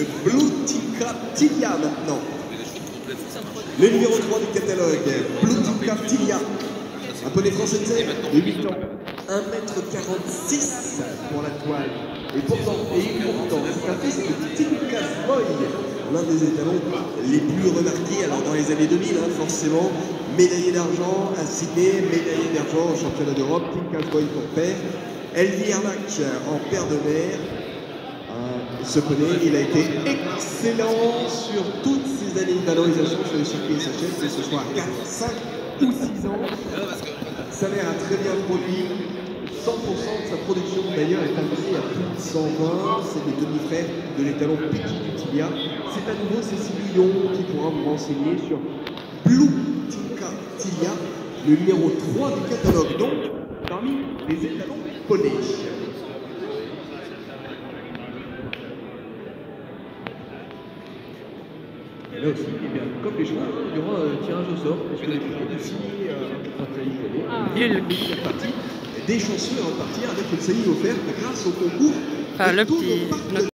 Blutica Tilia maintenant. Le numéro 3 du catalogue, Blutica Tilia. Un poney français de 8 ans, 1,46 m pour la toile. Et pourtant, c'est un fils de Tinkas Boy, l'un des étalons les plus remarqués alors dans les années 2000, hein, forcément. Médaillé d'argent à Sydney, médaillé d'argent au championnat d'Europe, Tinkas Boy pour père. Elvirac en père de mer. Ce poney, il a été excellent sur toutes ces années de valorisation sur les circuits SHS, que ce soit à 4, 5 ou 6 ans. Sa mère a très bien produit. 100% de sa production d'ailleurs est taillée à plus de 120. C'est les demi-frères de l'étalon Petit du Tilia. C'est à nouveau Cécile Lyon qui pourra vous renseigner sur Blutica Tilia, le numéro 3 du catalogue, donc parmi les étalons poney. Et là aussi, eh bien, comme les chevaux, il y aura un tirage au sort, parce que les chevaux aussi, des chanceux à repartir avec le saillie offert grâce au concours.